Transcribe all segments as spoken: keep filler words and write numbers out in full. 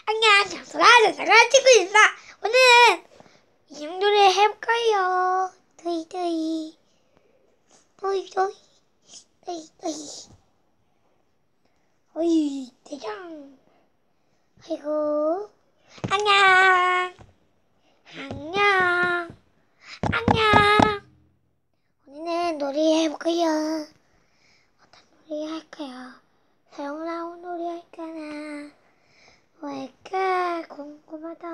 안녕, 장소라, 장소라 치고 있어. 오늘은 인형놀이 해볼까요? 도이, 도이. 도이, 도이. 도이, 도이. 어이, 대장. 아이고. 안녕. 안녕. 안녕. 오늘은 놀이 해볼까요? 어떤 놀이 할까요? 사용 나온 놀이 할까나? 왜일까? 궁금하다.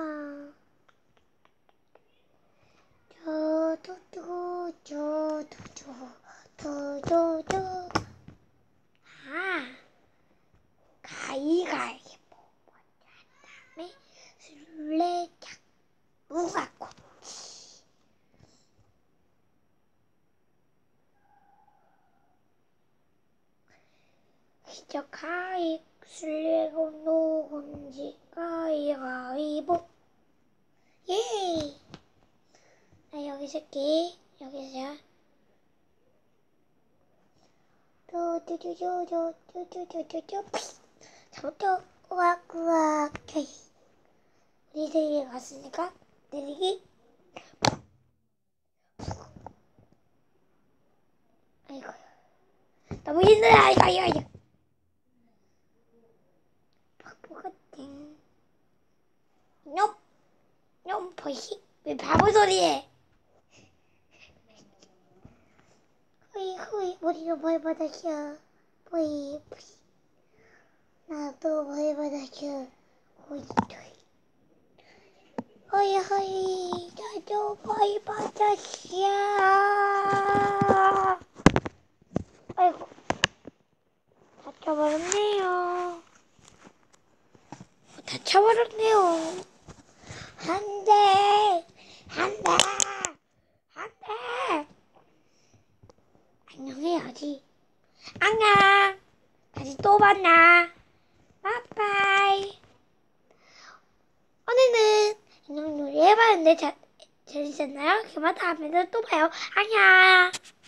두두두두두두두두. 아, 가위가위보 먼저 한 다음에 술래잡기 누가 꽂지. 진짜 가위 술래가 누군지 가위가위보. 예. 나 여기 있을게. 여기서. 뚜뚜뚜뚜뚜뚜뚜뚜뚜. 저부터 꾸악꾸악. 우리 세계에 갔으니까 내리기. 아이고. 너무 힘들어. 아이고, 아이고, 아이고. 뻑뻑하땡. 놈. 놈, 보이시? 왜 바보 소리해? 후이 후이 우리도 뭘 받았어. 후이 후이 나도 뭘 받았어. 후이 후이 후이 후이 나도 뭘 받았어. 아이고 다쳐버렸네요. 다쳐버렸네요. 안돼 안돼 안돼. 안녕해야지. 안녕. 다시 또 만나. 빠빠이. 오늘은 인형놀이 해봤는데 자, 재밌었나요? 그만 다음에도 또 봐요. 안녕.